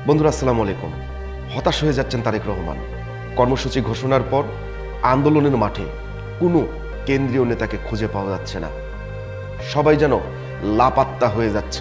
বন্ধুরা আসসালামু আলাইকুম। হতাশ হয়ে যাচ্ছেন তারেক রহমান। কর্মসূচি ঘোষণার পর আন্দোলনের মাঠে কোনো কেন্দ্রীয় নেতাকে খুঁজে পাওয়া যাচ্ছে না। সবাই যেন লাপাত্তা হয়ে যাচ্ছে।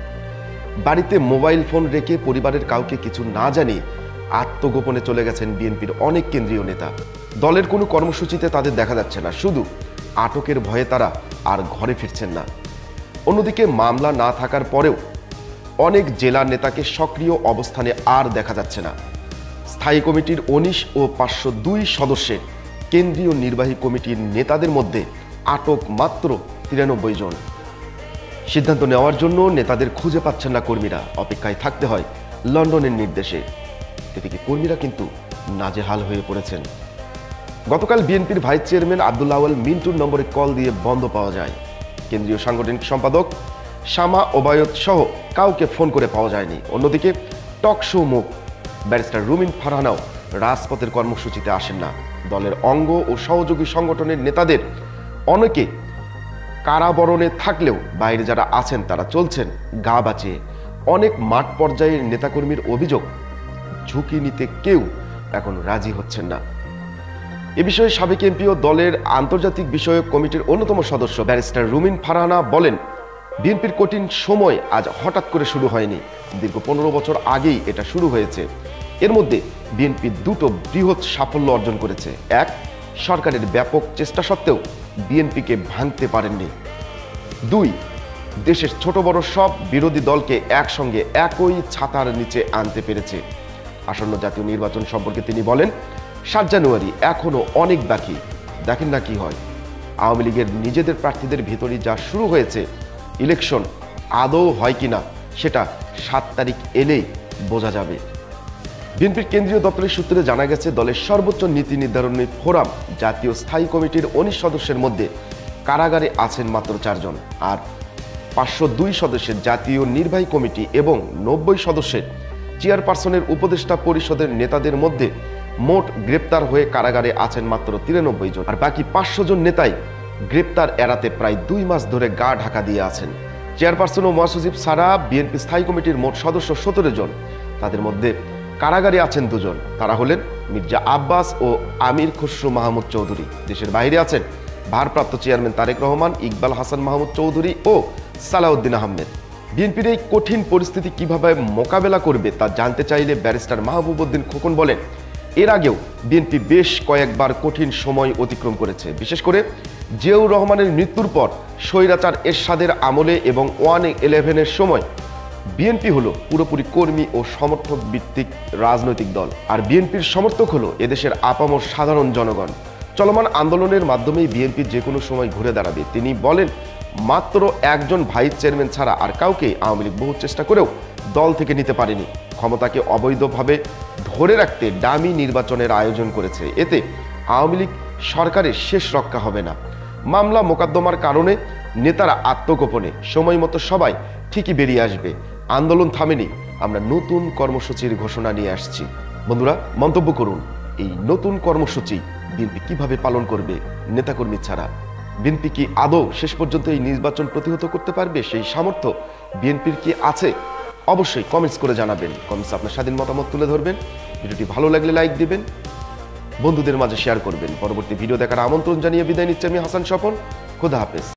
বাড়িতে মোবাইল ফোন রেখে পরিবারের কাউকে কিছু না জানিয়ে আত্মগোপনে চলে গেছেন বিএনপির অনেক কেন্দ্রীয় নেতা। দলের কোনো কর্মসূচিতে তাদের দেখা যাচ্ছে না, শুধু আটকের ভয়ে তারা আর ঘরে ফিরছেন না। অন্যদিকে মামলা না থাকার পরেও অনেক জেলা নেতাকে সক্রিয় অবস্থানে আর দেখা যাচ্ছে না। স্থায়ী কমিটির ১৯ ও ৫০২ সদস্যের কেন্দ্রীয় নির্বাহী কমিটির নেতাদের মধ্যে আটক মাত্র ৯৩ জন। সিদ্ধান্ত নেওয়ার জন্য নেতাদের খুঁজে পাচ্ছেন না কর্মীরা, অপেক্ষায় থাকতে হয় লন্ডনের নির্দেশে। এদিকে কর্মীরা কিন্তু নাজেহাল হয়ে পড়েছেন। গতকাল বিএনপির ভাইস চেয়ারম্যান আব্দুল আউয়াল মিন্টুর নম্বরে কল দিয়ে বন্ধ পাওয়া যায়। কেন্দ্রীয় সাংগঠনিক সম্পাদক শামা ওবায়দ সহ কাউকে ফোন করে পাওয়া যায়নি। অন্যদিকে টক শো মুখ ব্যারিস্টার রুমিন ফারহানাও রাজপথের কর্মসূচিতে আসেন না। দলের অঙ্গ ও সহযোগী সংগঠনের নেতাদের অনেকে কারাবরণে থাকলেও বাইরে যারা আছেন তারা চলছেন গা বাঁচিয়ে। অনেক মাঠ পর্যায়ের নেতাকর্মীর অভিযোগ, ঝুঁকি নিতে কেউ এখন রাজি হচ্ছেন না। এ বিষয়ে সাবেক এমপি ও দলের আন্তর্জাতিক বিষয়ক কমিটির অন্যতম সদস্য ব্যারিস্টার রুমিন ফারহানা বলেন, বিএনপির কঠিন সময় আজ হঠাৎ করে শুরু হয়নি, দীর্ঘ ১৫ বছর আগেই এটা শুরু হয়েছে। এর মধ্যে বিএনপি দুটো বৃহৎ সাফল্য অর্জন করেছে। এক, সরকারের ব্যাপক চেষ্টা সত্ত্বেও বিএনপিকে ভাঙতে পারেননি। দুই, দেশের ছোট বড় সব বিরোধী দলকে একসঙ্গে একই ছাতার নিচে আনতে পেরেছে। আসন্ন জাতীয় নির্বাচন সম্পর্কে তিনি বলেন, ৭ জানুয়ারি এখনো অনেক বাকি, দেখেন না কি হয়। আওয়ামী লীগের নিজেদের প্রার্থীদের ভিতরই যা শুরু হয়েছে, ইলেকশন আদৌ হয় কিনা সেটা ৭ তারিখ এলেই বোঝা যাবে। বিএনপির কেন্দ্রীয় দপ্তরের সূত্রে জানা গেছে, দলের সর্বোচ্চ নীতি নির্ধারণী ফোরাম জাতীয় স্থায়ী কমিটির ১৯ সদস্যের মধ্যে কারাগারে আছেন মাত্র ৪ জন, আর ৫০২ সদস্যের জাতীয় নির্বাহী কমিটি এবং ৯০ সদস্যের চেয়ারপারসনের উপদেষ্টা পরিষদের নেতাদের মধ্যে মোট গ্রেপ্তার হয়ে কারাগারে আছেন মাত্র ৯৩ জন, আর বাকি ৫০০ জন নেতাই গ্রেপ্তার এড়াতে প্রায় ২ মাস ধরে গা ঢাকা দিয়ে আছেন। চেয়ারপারসন ও মহাসচিব ছাড়া বিএনপি স্থায়ী কমিটির মোট সদস্য ১৭ জন, তাদের মধ্যে কারাগারে আছেন ২ জন। তারা হলেন মির্জা আব্বাস ও আমির খসরু মাহমুদ চৌধুরী। দেশের বাইরে আছেন ভারপ্রাপ্ত চেয়ারম্যান তারেক রহমান, ইকবাল হাসান মাহমুদ চৌধুরী ও সালাউদ্দিন আহমেদ। বিএনপির এই কঠিন পরিস্থিতি কিভাবে মোকাবেলা করবে তা জানতে চাইলে ব্যারিস্টার মাহবুব উদ্দিন খোকন বলেন, এর আগেও বিএনপি বেশ কয়েকবার কঠিন সময় অতিক্রম করেছে। বিশেষ করে জিয়াউর রহমানের মৃত্যুর পর স্বৈরাচার এরশাদের আমলে এবং 1-11-এর সময় বিএনপি হলো পুরোপুরি কর্মী ও সমর্থক ভিত্তিক রাজনৈতিক দল, আর বিএনপির সমর্থক হলো এদেশের আপামর সাধারণ জনগণ। চলমান আন্দোলনের মাধ্যমেই বিএনপি যে কোনো সময় ঘুরে দাঁড়াবে। তিনি বলেন, মাত্র একজন ভাইস চেয়ারম্যান ছাড়া আর কাউকে আওয়ামী লীগ বহু চেষ্টা করেও দল থেকে নিতে পারেনি। ক্ষমতাকে অবৈধভাবে ধরে রাখতে ডামি নির্বাচনের আয়োজন করেছে। এতে আওয়ামী লীগ সরকারের শেষ রক্ষা হবে না। মামলা মোকদ্দমার কারণে নেতারা আত্মগোপনে, সময় মতো সবাই ঠিকই বেরিয়ে আসবে। আন্দোলন থামেনি, আমরা নতুন কর্মসূচির ঘোষণা নিয়ে আসছি। বন্ধুরা, মন্তব্য করুন, এই নতুন কর্মসূচি বিএনপি কিভাবে পালন করবে নেতাকর্মী ছাড়া? বিএনপি কি আদৌ শেষ পর্যন্ত এই নির্বাচন প্রতিহত করতে পারবে? সেই সামর্থ্য বিএনপির কি আছে? অবশ্যই কমেন্টস করে জানাবেন। কমেন্টস আপনার স্বাধীন মতামত তুলে ধরবেন। ভিডিওটি ভালো লাগলে লাইক দিবেন, বন্ধুদের মাঝে শেয়ার করবেন। পরবর্তী ভিডিও দেখার আমন্ত্রণ জানিয়ে বিদায় নিচ্ছি আমি হাসান স্বপন। খোদা হাফেজ।